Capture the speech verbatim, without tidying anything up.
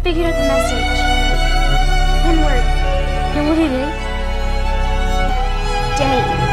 figured out the message. One word. You know what it is? Day.